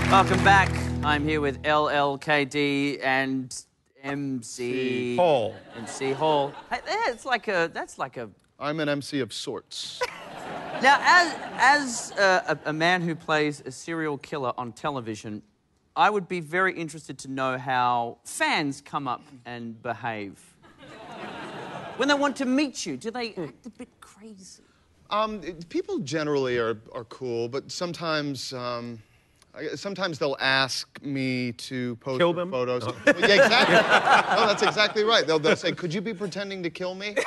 Welcome back. I'm here with LLKD and MC Hall. MC Hall. Hey, that's like a. I'm an MC of sorts. Now, as a man who plays a serial killer on television, I would be very interested to know how fans come up and behave. When they want to meet you, do they act a bit crazy? People generally are cool, but sometimes sometimes they'll ask me to pose Kill for them? photos. Well, yeah, exactly. No, that's exactly right. They'll say, "Could you be pretending to kill me?"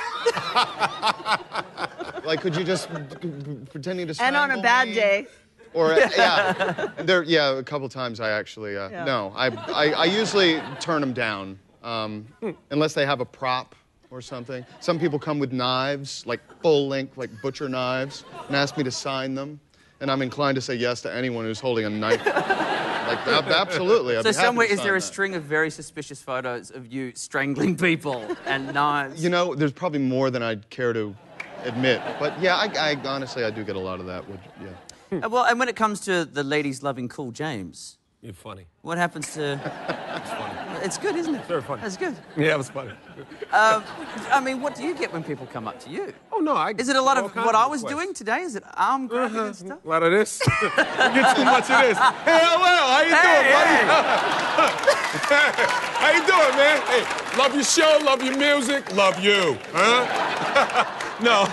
Like, could you just pretending to strangle And on a bad me? day. Or yeah, a couple times I actually no, I usually turn them down unless they have a prop or something. Some people come with knives, like full length, like butcher knives, and ask me to sign them, and I'm inclined to say yes to anyone who's holding a knife. Like absolutely. I'd So be happy somewhere to is there sign a that. string of very suspicious photos of you strangling people and knives? You know, there's probably more than I'd care to admit, but yeah, I honestly I do get a lot of that. Yeah. Well, and when it comes to the ladies loving Cool James, You're funny. what happens to? It's funny. It's good, isn't it? Very funny. It's good. Yeah, it was funny. I mean, what do you get when people come up to you? Oh, no, Is it a lot all of kinds what I was requests. doing today? Is it arm grabbing and stuff? A lot of this. You get too much of this. Hey, LL, how you doing, buddy? How you doing, man? Hey, love your show, love your music, love you. Huh? No.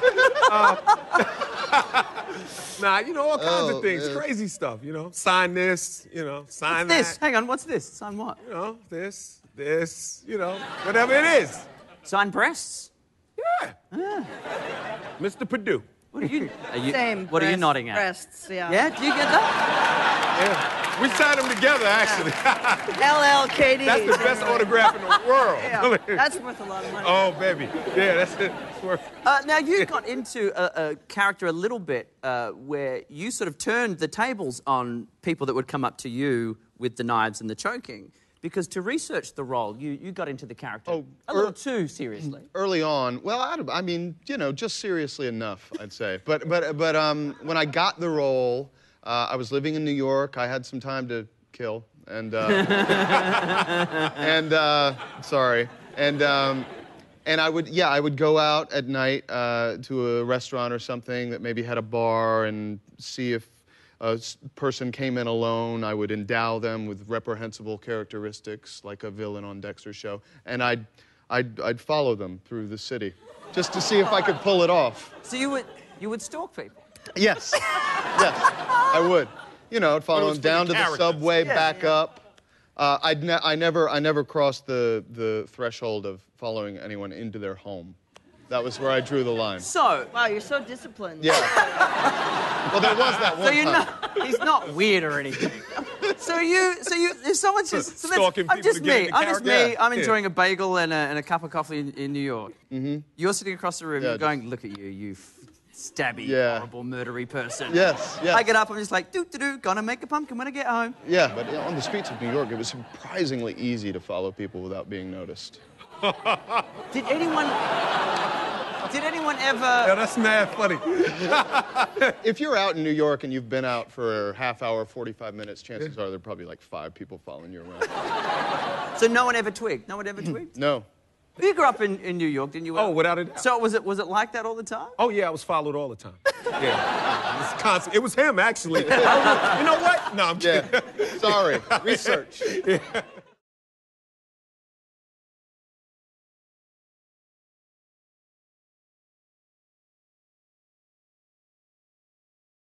Nah, you know, all kinds of things. Crazy stuff, you know. Sign this, you know, sign What's this? that. Hang on, what's this? Sign what? You know, this, you know, whatever it is. Sign breasts? Yeah. Mr. Purdue. What are you? Same. What are you breast- nodding at? Breasts, yeah. Yeah, do you get that? Yeah. We signed them together, actually. LLKD. That's the best autograph in the world. Yeah, that's worth a lot of money. Oh, baby. Yeah, that's it. It's worth Now, you got into a character a little bit where you sort of turned the tables on people that would come up to you with the knives and the choking. Because to research the role, you got into the character a little too seriously. Early on, well, I mean, you know, just seriously enough, I'd say. But when I got the role, I was living in New York. I had some time to kill, and and I would go out at night to a restaurant or something that maybe had a bar and see if a person came in alone. I would endow them with reprehensible characteristics, like a villain on Dexter's show, and I'd follow them through the city, just to see if I could pull it off. So you would stalk people? Yes, yes, I would. You know, I'd follow them down to the subway, back up. I never crossed the threshold of following anyone into their home. That was where I drew the line. So, Wow, you're so disciplined. Yeah. Well, there was that one so you're time. not, he's not weird or anything. So if someone's just, Stalking I'm people just to get me. into I'm just me. character. I'm Yeah. enjoying a bagel and a cup of coffee in New York. Mm-hmm. You're sitting across the room. Yeah, you're going, look at you, you stabby, horrible, murdery person. Yes, yes. I get up. I'm just like, doo-doo-doo, gonna make a pumpkin when I get home. Yeah, but on the streets of New York, it was surprisingly easy to follow people without being noticed. Did anyone ever? Yeah, that's mad funny. If you're out in New York and you've been out for a half hour, 45 minutes, chances are there are probably like 5 people following you around. So no one ever twigged? No one ever twigged? No. You grew up in New York, didn't you? Oh, without a doubt. So was it like that all the time? Oh, yeah, I was followed all the time. Yeah. It was constant. It was him, actually. You know what? No, I'm kidding. Yeah. Sorry. Research. Yeah.